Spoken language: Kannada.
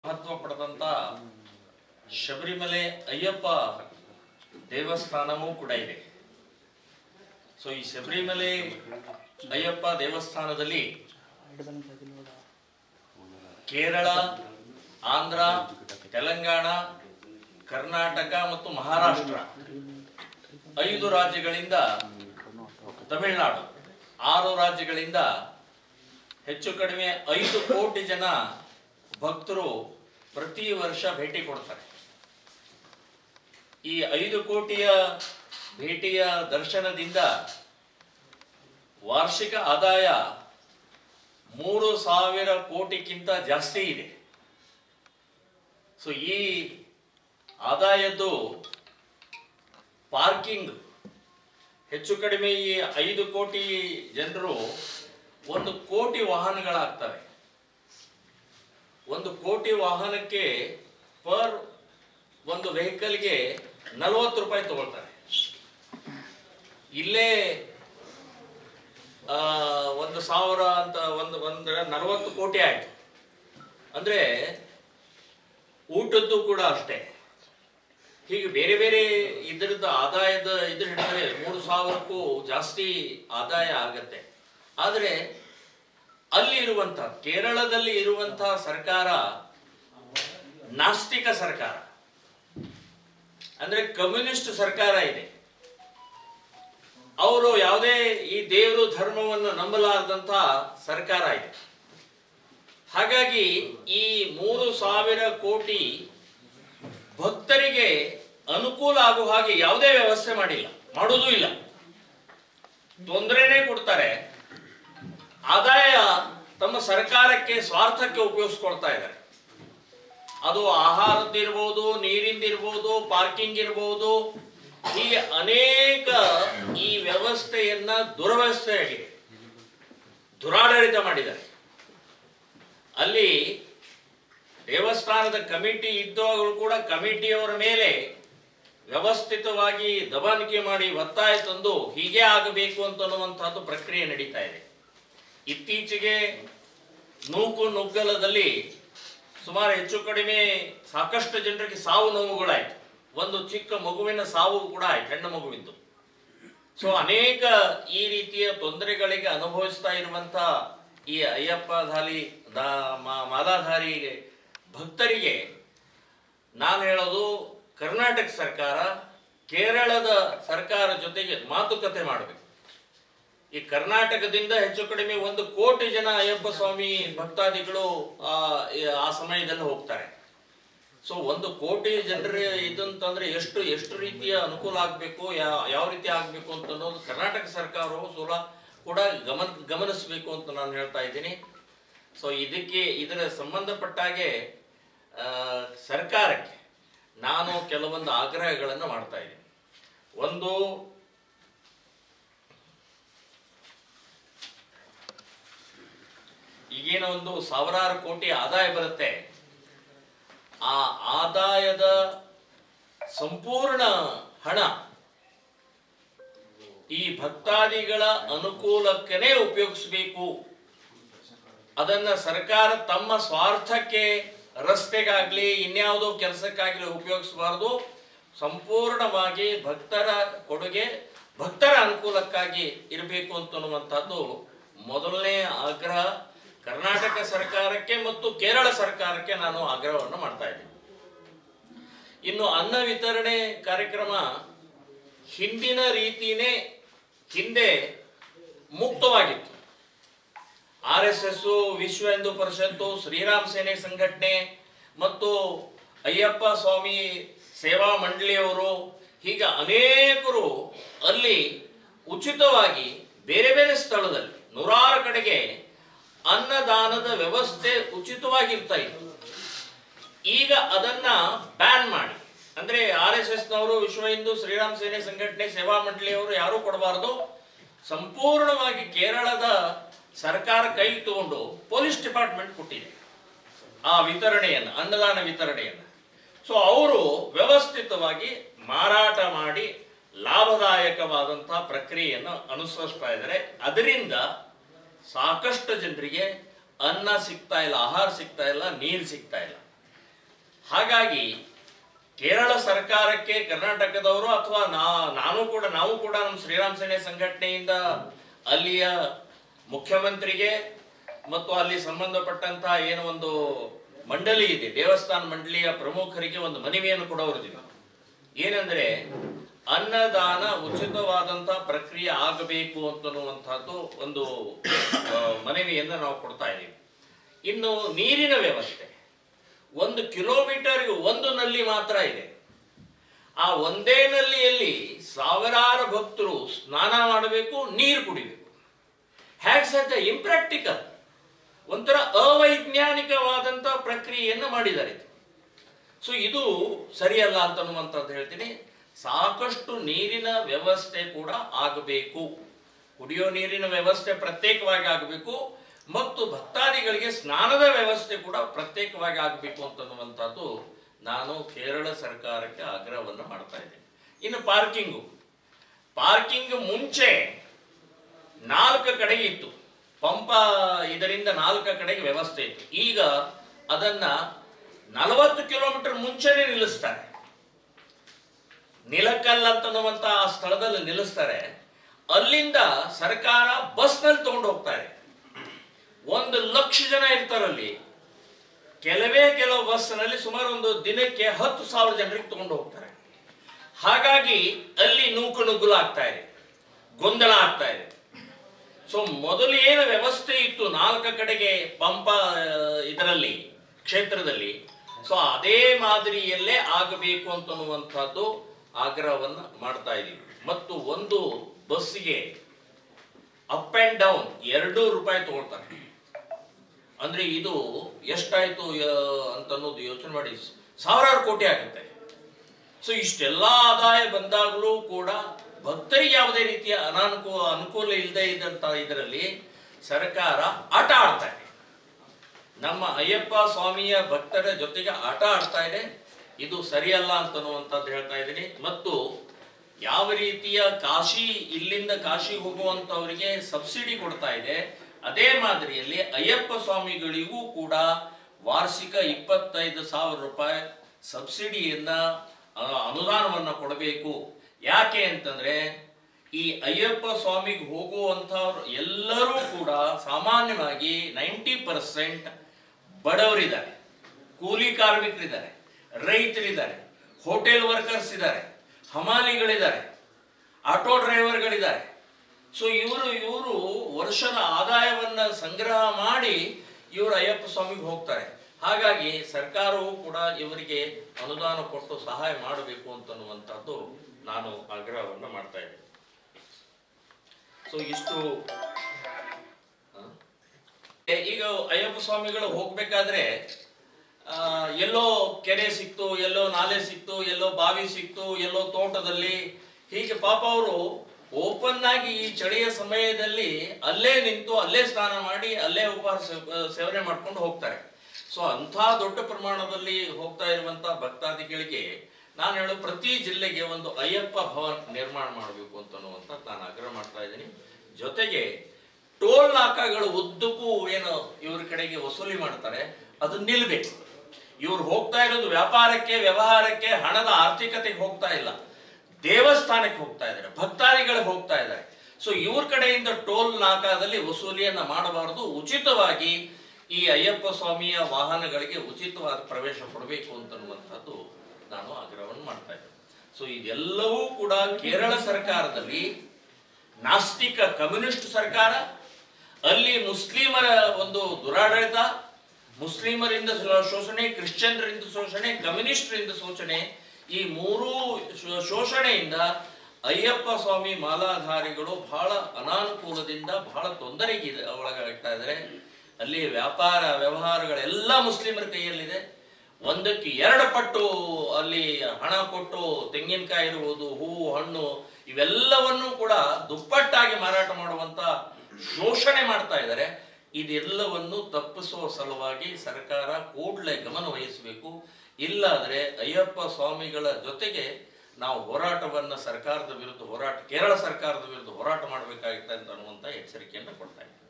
ಮಹತ್ವ ಪಡೆದಂತ ಶಬರಿಮಲೆ ಅಯ್ಯಪ್ಪ ದೇವಸ್ಥಾನವೂ ಕೂಡ ಇದೆ. ಸೊ ಈ ಶಬರಿಮಲೆ ಅಯ್ಯಪ್ಪ ದೇವಸ್ಥಾನದಲ್ಲಿ ಕೇರಳ, ಆಂಧ್ರ, ತೆಲಂಗಾಣ, ಕರ್ನಾಟಕ ಮತ್ತು ಮಹಾರಾಷ್ಟ್ರ 5 ರಾಜ್ಯಗಳಿಂದ, ತಮಿಳುನಾಡು 6 ರಾಜ್ಯಗಳಿಂದ ಹೆಚ್ಚು ಕಡಿಮೆ 5 ಕೋಟಿ ಜನ ಭಕ್ತರು ಪ್ರತಿ ವರ್ಷ ಭೇಟಿ ಕೊಡ್ತಾರೆ. ಈ 5 ಕೋಟಿಯ ಭೇಟಿಯ ದರ್ಶನದಿಂದ ವಾರ್ಷಿಕ ಆದಾಯ 3,000 ಕೋಟಿಗಿಂತ ಜಾಸ್ತಿ ಇದೆ. ಸೊ ಈ ಆದಾಯದ್ದು ಪಾರ್ಕಿಂಗ್ ಹೆಚ್ಚು ಕಡಿಮೆ ಈ 5 ಕೋಟಿ ಜನರು 1 ಕೋಟಿ ವಾಹನಗಳಾಗ್ತವೆ. 1 ಕೋಟಿ ವಾಹನಕ್ಕೆ ಪರ್ ಒಂದು ವೆಹಿಕಲ್ಗೆ 40 ರೂಪಾಯಿ ತಗೊಳ್ತಾರೆ. ಇಲ್ಲೇ 1,000 ಅಂತ ಒಂದು 40 ಕೋಟಿ ಆಯ್ತು. ಅಂದ್ರೆ ಊಟದ್ದು ಕೂಡ ಅಷ್ಟೇ. ಹೀಗೆ ಬೇರೆ ಬೇರೆ ಇದರದ ಆದಾಯದ ಇದ್ರ ಹಿಡಿದ್ರೆ 3,000ಕ್ಕೂ ಜಾಸ್ತಿ ಆದಾಯ ಆಗತ್ತೆ. ಆದರೆ ಅಲ್ಲಿ ಇರುವಂತ ಕೇರಳದಲ್ಲಿ ಇರುವಂತಹ ಸರ್ಕಾರ ನಾಸ್ತಿಕ ಸರ್ಕಾರ, ಅಂದ್ರೆ ಕಮ್ಯುನಿಸ್ಟ್ ಸರ್ಕಾರ ಇದೆ. ಅವರು ಯಾವುದೇ ಈ ದೇವರು ಧರ್ಮವನ್ನು ನಂಬಲಾರದಂತ ಸರ್ಕಾರ ಇದೆ. ಹಾಗಾಗಿ ಈ 3,000 ಕೋಟಿ ಭಕ್ತರಿಗೆ ಅನುಕೂಲ ಆಗುವ ಹಾಗೆ ಯಾವುದೇ ವ್ಯವಸ್ಥೆ ಮಾಡುವುದೂ ಇಲ್ಲ. ತೊಂದರೆನೇ ಕೊಡ್ತಾರೆ. ಆದಾಯ ತಮ್ಮ ಸರ್ಕಾರಕ್ಕೆ ಸ್ವಾರ್ಥಕ್ಕೆ ಉಪಯೋಗಿಸ್ಕೊಳ್ತಾ ಇದ್ದಾರೆ. ಅದು ಆಹಾರದ್ದಿರ್ಬೋದು, ನೀರಿಂದಿರ್ಬೋದು, ಪಾರ್ಕಿಂಗ್ ಇರ್ಬೋದು, ಹೀಗೆ ಅನೇಕ ಈ ವ್ಯವಸ್ಥೆಯನ್ನ ದುರವಸ್ಥೆಯಾಗಿದೆ, ದುರಾಡಳಿತ ಮಾಡಿದ್ದಾರೆ. ಅಲ್ಲಿ ದೇವಸ್ಥಾನದ ಕಮಿಟಿ ಇದ್ದವರು ಕೂಡ ಕಮಿಟಿಯವರ ಮೇಲೆ ವ್ಯವಸ್ಥಿತವಾಗಿ ದಬಾಣಿಕೆ ಮಾಡಿ ಒತ್ತಾಯ ತಂದು ಹೀಗೆ ಆಗಬೇಕು ಅಂತನ್ನುವಂತಹದ್ದು ಪ್ರಕ್ರಿಯೆ ನಡೀತಾ ಇದೆ. ಇತ್ತೀಚೆಗೆ ನುಗ್ಗಲದಲ್ಲಿ ಸುಮಾರು ಹೆಚ್ಚು ಕಡಿಮೆ ಸಾಕಷ್ಟು ಜನರಿಗೆ ಸಾವು ನೋವುಗಳಾಯ್ತು. ಒಂದು ಚಿಕ್ಕ ಮಗುವಿನ ಸಾವು ಕೂಡ ಆಯ್ತು, ಹೆಣ್ಣು ಮಗುವಿದ್ದು. ಸೊ ಅನೇಕ ಈ ರೀತಿಯ ತೊಂದರೆಗಳಿಗೆ ಅನುಭವಿಸ್ತಾ ಇರುವಂತ ಈ ಅಯ್ಯಪ್ಪ ಮಾಲಾಧಾರಿ ಭಕ್ತರಿಗೆ ನಾನು ಹೇಳೋದು, ಕರ್ನಾಟಕ ಸರ್ಕಾರ ಕೇರಳದ ಸರ್ಕಾರ ಜೊತೆಗೆ ಮಾತುಕತೆ ಮಾಡಬೇಕು. ಈ ಕರ್ನಾಟಕದಿಂದ ಹೆಚ್ಚು ಕಡಿಮೆ 1 ಕೋಟಿ ಜನ ಅಯ್ಯಪ್ಪ ಸ್ವಾಮಿ ಭಕ್ತಾದಿಗಳು ಆ ಸಮಯದಲ್ಲಿ ಹೋಗ್ತಾರೆ. ಸೊ 1 ಕೋಟಿ ಜನರ ಇದಂತಂದ್ರೆ ಎಷ್ಟು ರೀತಿಯ ಅನುಕೂಲ ಆಗ್ಬೇಕು, ಯಾವ ರೀತಿ ಆಗ್ಬೇಕು ಅಂತ ಅನ್ನೋದು ಕರ್ನಾಟಕ ಸರ್ಕಾರವು ಕೂಡ ಗಮನಿಸಬೇಕು ಅಂತ ನಾನು ಹೇಳ್ತಾ ಇದ್ದೀನಿ. ಸೊ ಇದರ ಸಂಬಂಧಪಟ್ಟಾಗೆ ಸರ್ಕಾರಕ್ಕೆ ನಾನು ಕೆಲವೊಂದು ಆಗ್ರಹಗಳನ್ನು ಮಾಡ್ತಾ ಇದ್ದೀನಿ. ಒಂದು, ಈಗೇನೋ ಒಂದು 1,000 ಕೋಟಿ ಆದಾಯ ಬರುತ್ತೆ, ಆ ಆದಾಯದ ಸಂಪೂರ್ಣ ಹಣ ಈ ಭಕ್ತಾದಿಗಳ ಅನುಕೂಲಕ್ಕೇ ಉಪಯೋಗಿಸಬೇಕು. ಅದನ್ನ ಸರ್ಕಾರ ತಮ್ಮ ಸ್ವಾರ್ಥಕ್ಕೆ, ರಸ್ತೆಗಾಗ್ಲಿ ಇನ್ಯಾವುದೋ ಕೆಲಸಕ್ಕಾಗ್ಲಿ ಉಪಯೋಗಿಸಬಾರದು. ಸಂಪೂರ್ಣವಾಗಿ ಭಕ್ತರ ಕೊಡುಗೆ, ಭಕ್ತರ ಅನುಕೂಲಕ್ಕಾಗಿ ಇರಬೇಕು ಅಂತನ್ನುವಂಥದ್ದು ಮೊದಲನೇ ಆಗ್ರಹ ಕರ್ನಾಟಕ ಸರ್ಕಾರಕ್ಕೆ ಮತ್ತು ಕೇರಳ ಸರ್ಕಾರಕ್ಕೆ ನಾನು ಆಗ್ರಹವನ್ನು ಮಾಡ್ತಾ ಇದ್ದೀನಿ. ಇನ್ನು ಅನ್ನ ವಿತರಣೆ ಕಾರ್ಯಕ್ರಮ ಹಿಂದಿನ ರೀತಿನೇ ಹಿಂದೆ ಮುಕ್ತವಾಗಿತ್ತು. RSS, ವಿಶ್ವ ಹಿಂದೂ ಪರಿಷತ್ತು, ಶ್ರೀರಾಮ್ ಸೇನೆ ಸಂಘಟನೆ ಮತ್ತು ಅಯ್ಯಪ್ಪ ಸ್ವಾಮಿ ಸೇವಾ ಮಂಡಳಿಯವರು, ಹೀಗೆ ಅನೇಕರು ಅಲ್ಲಿ ಉಚಿತವಾಗಿ ಬೇರೆ ಬೇರೆ ಸ್ಥಳದಲ್ಲಿ 100 ಕಡೆಗೆ ಅನ್ನದಾನದ ವ್ಯವಸ್ಥೆ ಉಚಿತವಾಗಿರ್ತಾ ಇತ್ತು. ಈಗ ಅದನ್ನ ಬ್ಯಾನ್ ಮಾಡಿ, ಅಂದ್ರೆ RSSನವರು, ವಿಶ್ವ ಹಿಂದೂ, ಶ್ರೀರಾಮ್ ಸೇನೆ ಸಂಘಟನೆ, ಸೇವಾ ಮಂಡಳಿಯವರು ಯಾರು ಕೊಡಬಾರದು, ಸಂಪೂರ್ಣವಾಗಿ ಕೇರಳದ ಸರ್ಕಾರ ಕೈ ತಗೊಂಡು ಪೊಲೀಸ್ ಡಿಪಾರ್ಟ್ಮೆಂಟ್ ಕೊಟ್ಟಿದೆ ಆ ವಿತರಣೆಯನ್ನು, ಅನ್ನದಾನ ವಿತರಣೆಯನ್ನು. ಸೊ ಅವರು ವ್ಯವಸ್ಥಿತವಾಗಿ ಮಾರಾಟ ಮಾಡಿ ಲಾಭದಾಯಕವಾದಂತಹ ಪ್ರಕ್ರಿಯೆಯನ್ನು ಅನುಸರಿಸ್ತಾ ಇದ್ದಾರೆ. ಅದರಿಂದ ಸಾಕಷ್ಟು ಜನರಿಗೆ ಅನ್ನ ಸಿಗ್ತಾ ಇಲ್ಲ, ಆಹಾರ ಸಿಗ್ತಾ ಇಲ್ಲ, ನೀರು ಸಿಗ್ತಾ ಇಲ್ಲ. ಹಾಗಾಗಿ ಕೇರಳ ಸರ್ಕಾರಕ್ಕೆ ಕರ್ನಾಟಕದವರು ಅಥವಾ ನಾವು ಕೂಡ ನಮ್ಮ ಶ್ರೀರಾಮ್ ಸೇನೆ ಸಂಘಟನೆಯಿಂದ ಅಲ್ಲಿಯ ಮುಖ್ಯಮಂತ್ರಿಗೆ ಮತ್ತು ಅಲ್ಲಿ ಸಂಬಂಧಪಟ್ಟಂತಹ ಏನು ಒಂದು ಮಂಡಳಿ ಇದೆ, ದೇವಸ್ಥಾನ ಮಂಡಳಿಯ ಪ್ರಮುಖರಿಗೆ ಒಂದು ಮನವಿಯನ್ನು ಕೂಡ ಹೊರದಿದೆ. ಏನಂದ್ರೆ ಅನ್ನದಾನ ಉಚಿತವಾದಂತಹ ಪ್ರಕ್ರಿಯೆ ಆಗಬೇಕು ಅಂತನ್ನುವಂತಹದ್ದು ಒಂದು ಮನವಿಯನ್ನು ನಾವು ಕೊಡ್ತಾ ಇದ್ದೀವಿ. ಇನ್ನು ನೀರಿನ ವ್ಯವಸ್ಥೆ 1 ಕಿಲೋಮೀಟರ್ಗೆ 1 ನಲ್ಲಿ ಮಾತ್ರ ಇದೆ. ಆ ಒಂದೇ ನಲ್ಲಿಯಲ್ಲಿ ಸಾವಿರಾರು ಭಕ್ತರು ಸ್ನಾನ ಮಾಡಬೇಕು, ನೀರು ಕುಡಿಬೇಕು. ಹ್ಯಾಡ್ ಸಚ್ ಇಂಪ್ರಾಕ್ಟಿಕಲ್, ಒಂಥರ ಅವೈಜ್ಞಾನಿಕವಾದಂತಹ ಪ್ರಕ್ರಿಯೆಯನ್ನು ಮಾಡಿದ್ದಾರೆ. ಸೊ ಇದು ಸರಿಯಲ್ಲ ಅಂತನ್ನುವಂಥದ್ದು ಹೇಳ್ತೀನಿ. ಸಾಕಷ್ಟು ನೀರಿನ ವ್ಯವಸ್ಥೆ ಕೂಡ ಆಗಬೇಕು, ಕುಡಿಯೋ ನೀರಿನ ವ್ಯವಸ್ಥೆ ಪ್ರತ್ಯೇಕವಾಗಿ ಆಗಬೇಕು ಮತ್ತು ಭಕ್ತಾದಿಗಳಿಗೆ ಸ್ನಾನದ ವ್ಯವಸ್ಥೆ ಕೂಡ ಪ್ರತ್ಯೇಕವಾಗಿ ಆಗಬೇಕು ಅಂತನ್ನುವಂಥದ್ದು ನಾನು ಕೇರಳ ಸರ್ಕಾರಕ್ಕೆ ಆಗ್ರಹವನ್ನು ಮಾಡ್ತಾ ಇದ್ದೇನೆ. ಇನ್ನು ಪಾರ್ಕಿಂಗ್ ಮುಂಚೆ 4 ಕಡೆಗೆ ಇತ್ತು, ಪಂಪ ಇದರಿಂದ 4 ಕಡೆಗೆ ವ್ಯವಸ್ಥೆ ಇತ್ತು. ಈಗ ಅದನ್ನ 40 ಕಿಲೋಮೀಟರ್ ಮುಂಚೆನೆ ನಿಲ್ಲಿಸ್ತಾರೆ. ನಿಲಕಲ್ ಅಂತನ್ನುವಂತ ಆ ಸ್ಥಳದಲ್ಲಿ ನಿಲ್ಲಿಸ್ತಾರೆ. ಅಲ್ಲಿಂದ ಸರ್ಕಾರ ಬಸ್ನಲ್ಲಿ ತಗೊಂಡು ಹೋಗ್ತಾರೆ. 1 ಲಕ್ಷ ಜನ ಇರ್ತಾರಲ್ಲಿ. ಕೆಲವು ಬಸ್ನಲ್ಲಿ ಸುಮಾರು ಒಂದು ದಿನಕ್ಕೆ 10,000 ಜನರಿಗೆ ತಗೊಂಡು ಹೋಗ್ತಾರೆ. ಹಾಗಾಗಿ ಅಲ್ಲಿ ನುಗ್ಗುಲಾಗ್ತಾ ಇದೆ, ಗೊಂದಲ ಆಗ್ತಾ ಇದೆ. ಸೊ ಮೊದಲು ಏನು ವ್ಯವಸ್ಥೆ ಇತ್ತು 4 ಕಡೆಗೆ ಪಂಪ ಇದರಲ್ಲಿ ಕ್ಷೇತ್ರದಲ್ಲಿ, ಸೊ ಅದೇ ಮಾದರಿಯಲ್ಲೇ ಆಗಬೇಕು ಅಂತನ್ನುವಂಥದ್ದು ಆಗ್ರಹವನ್ನು ಮಾಡ್ತಾ ಇದ್ದೀವಿ. ಮತ್ತು ಒಂದು ಬಸ್ಸಿಗೆ ಅಪ್ ಅಂಡ್ ಡೌನ್ 2 ರೂಪಾಯಿ ತಗೊಳ್ತಾರೆ. ಅಂದ್ರೆ ಇದು ಎಷ್ಟಾಯ್ತು ಅಂತನ್ನೋದು ಯೋಚನೆ ಮಾಡಿ, ಸಾವಿರಾರು ಕೋಟಿ ಆಗುತ್ತೆ. ಸೊ ಇಷ್ಟೆಲ್ಲ ಆದಾಯ ಬಂದಾಗಲೂ ಕೂಡ ಭಕ್ತರಿಗೆ ಯಾವುದೇ ರೀತಿಯ ಅನುಕೂಲ ಇಲ್ಲದೆ ಇದ್ದಂತ ಇದರಲ್ಲಿ ಸರ್ಕಾರ ಆಟ ಆಡ್ತಾ ಇದೆ. ನಮ್ಮ ಅಯ್ಯಪ್ಪ ಸ್ವಾಮಿಯ ಭಕ್ತರ ಜೊತೆಗೆ ಆಟ ಆಡ್ತಾ ಇದೆ. ಇದು ಸರಿಯಲ್ಲ ಅಂತನ್ನುವಂಥದ್ದು ಹೇಳ್ತಾ ಇದ್ದೀನಿ. ಮತ್ತು ಯಾವ ರೀತಿಯ ಇಲ್ಲಿಂದ ಕಾಶಿ ಹೋಗುವಂತವರಿಗೆ ಸಬ್ಸಿಡಿ ಕೊಡ್ತಾ ಇದೆ, ಅದೇ ಮಾದರಿಯಲ್ಲಿ ಅಯ್ಯಪ್ಪ ಸ್ವಾಮಿಗಳಿಗೂ ಕೂಡ ವಾರ್ಷಿಕ 25,000 ರೂಪಾಯಿ ಸಬ್ಸಿಡಿಯನ್ನ ಅನುದಾನವನ್ನ ಕೊಡಬೇಕು. ಯಾಕೆ ಅಂತಂದ್ರೆ ಈ ಅಯ್ಯಪ್ಪ ಸ್ವಾಮಿಗೆ ಹೋಗುವಂತವ್ರು ಎಲ್ಲರೂ ಕೂಡ ಸಾಮಾನ್ಯವಾಗಿ 90% ಬಡವರಿದ್ದಾರೆ, ಕೂಲಿ ಕಾರ್ಮಿಕರಿದ್ದಾರೆ, ರೈತರಿದ್ದಾರೆ, ಹೋಟೆಲ್ ವರ್ಕರ್ಸ್ ಇದ್ದಾರೆ, ಹಮಾಲಿಗಳಿದ್ದಾರೆ, ಆಟೋ ಡ್ರೈವರ್ಗಳಿದ್ದಾರೆ. ಸೊ ಇವರು ವರ್ಷದ ಆದಾಯವನ್ನ ಸಂಗ್ರಹ ಮಾಡಿ ಇವರು ಅಯ್ಯಪ್ಪ ಸ್ವಾಮಿಗೆ ಹೋಗ್ತಾರೆ. ಹಾಗಾಗಿ ಸರ್ಕಾರವು ಕೂಡ ಇವರಿಗೆ ಅನುದಾನ ಕೊಟ್ಟು ಸಹಾಯ ಮಾಡಬೇಕು ಅಂತನ್ನುವಂಥದ್ದು ನಾನು ಆಗ್ರಹವನ್ನು ಮಾಡ್ತಾ ಇದ್ದೇನೆ. ಸೊ ಇಷ್ಟು ಈಗ ಅಯ್ಯಪ್ಪ ಸ್ವಾಮಿಗಳು ಹೋಗ್ಬೇಕಾದ್ರೆ ಎಲ್ಲೋ ಕೆರೆ ಸಿಕ್ತು, ಎಲ್ಲೋ ನಾಲೆ ಸಿಕ್ತು, ಎಲ್ಲೋ ಬಾವಿ ಸಿಕ್ತು, ಎಲ್ಲೋ ತೋಟದಲ್ಲಿ, ಹೀಗೆ ಪಾಪ ಅವರು ಓಪನ್ ಆಗಿ ಈ ಚಳಿಯ ಸಮಯದಲ್ಲಿ ಅಲ್ಲೇ ನಿಂತು ಅಲ್ಲೇ ಸ್ನಾನ ಮಾಡಿ ಅಲ್ಲೇ ಉಪಹಾರ ಸೇವನೆ ಮಾಡ್ಕೊಂಡು ಹೋಗ್ತಾರೆ. ಸೊ ಅಂಥ ದೊಡ್ಡ ಪ್ರಮಾಣದಲ್ಲಿ ಹೋಗ್ತಾ ಇರುವಂತಹ ಭಕ್ತಾದಿಗಳಿಗೆ ನಾನು ಹೇಳೋ ಪ್ರತಿ ಜಿಲ್ಲೆಗೆ ಒಂದು ಅಯ್ಯಪ್ಪ ಭವನ್ ನಿರ್ಮಾಣ ಮಾಡಬೇಕು ಅಂತನ್ನುವಂತ ನಾನು ಆಗ್ರಹ ಮಾಡ್ತಾ ಇದ್ದೀನಿ. ಜೊತೆಗೆ ಟೋಲ್ ನಾಕಾಗಳು ಉದ್ದಕ್ಕೂ ಏನು ಇವ್ರ ಕಡೆಗೆ ವಸೂಲಿ ಮಾಡ್ತಾರೆ ಅದು ನಿಲ್ಬೇಕು. ಇವ್ರು ಹೋಗ್ತಾ ಇರೋದು ವ್ಯಾಪಾರಕ್ಕೆ, ವ್ಯವಹಾರಕ್ಕೆ, ಹಣದ ಆರ್ಥಿಕತೆಗೆ ಹೋಗ್ತಾ ಇಲ್ಲ, ದೇವಸ್ಥಾನಕ್ಕೆ ಹೋಗ್ತಾ ಇದ್ದಾರೆ, ಭಕ್ತಾದಿಗಳಿಗೆ ಹೋಗ್ತಾ ಇದ್ದಾರೆ. ಸೊ ಇವ್ರ ಕಡೆಯಿಂದ ಟೋಲ್ ನಾಕಾದಲ್ಲಿ ವಸೂಲಿಯನ್ನ ಮಾಡಬಾರದು. ಉಚಿತವಾಗಿ ಈ ಅಯ್ಯಪ್ಪ ಸ್ವಾಮಿಯ ವಾಹನಗಳಿಗೆ ಉಚಿತವಾದ ಪ್ರವೇಶ ಕೊಡಬೇಕು ಅಂತನ್ನುವಂಥದ್ದು ನಾನು ಆಗ್ರಹವನ್ನು ಮಾಡ್ತಾ ಇದ್ದೇನೆ. ಸೊ ಇದೆಲ್ಲವೂ ಕೂಡ ಕೇರಳ ಸರ್ಕಾರದಲ್ಲಿ ನಾಸ್ತಿಕ ಕಮ್ಯುನಿಸ್ಟ್ ಸರ್ಕಾರ, ಅಲ್ಲಿ ಮುಸ್ಲಿಮರ ಒಂದು ದುರಾಡಳಿತ, ಮುಸ್ಲಿಮರಿಂದ ಶೋಷಣೆ, ಕ್ರಿಶ್ಚಿಯನ್ರಿಂದ ಶೋಷಣೆ, ಕಮ್ಯುನಿಸ್ಟರಿಂದ ಶೋಷಣೆ, ಈ ಮೂರೂ ಶೋಷಣೆಯಿಂದ ಅಯ್ಯಪ್ಪ ಸ್ವಾಮಿ ಮಾಲಾಧಾರಿಗಳು ಬಹಳ ಅನಾನುಕೂಲದಿಂದ ಬಹಳ ತೊಂದರೆಗೆ ಒಳಗಾಗ್ತಾ ಇದ್ದಾರೆ. ಅಲ್ಲಿ ವ್ಯಾಪಾರ ವ್ಯವಹಾರಗಳೆಲ್ಲ ಮುಸ್ಲಿಮರ ಕೈಯಲ್ಲಿದೆ. 1ಕ್ಕೆ 2 ಪಟ್ಟು ಅಲ್ಲಿ ಹಣ ಕೊಟ್ಟು ತೆಂಗಿನಕಾಯಿ ಇರುವುದು, ಹೂವು, ಹಣ್ಣು ಇವೆಲ್ಲವನ್ನೂ ಕೂಡ ದುಪ್ಪಟ್ಟಾಗಿ ಮಾರಾಟ ಮಾಡುವಂತ ಶೋಷಣೆ ಮಾಡ್ತಾ ಇದ್ದಾರೆ. ಇದೆಲ್ಲವನ್ನು ತಪ್ಪಿಸುವ ಸಲುವಾಗಿ ಸರ್ಕಾರ ಕೂಡಲೇ ಗಮನ ವಹಿಸಬೇಕು. ಇಲ್ಲಾದ್ರೆ ಅಯ್ಯಪ್ಪ ಸ್ವಾಮಿಗಳ ಜೊತೆಗೆ ನಾವು ಹೋರಾಟವನ್ನ ಸರ್ಕಾರದ ವಿರುದ್ಧ ಕೇರಳ ಸರ್ಕಾರದ ವಿರುದ್ಧ ಹೋರಾಟ ಮಾಡಬೇಕಾಗುತ್ತೆ ಅಂತ ಅನ್ನುವಂತ ಎಚ್ಚರಿಕೆಯನ್ನು ಕೊಡ್ತಾ ಇದ್ದೀವಿ.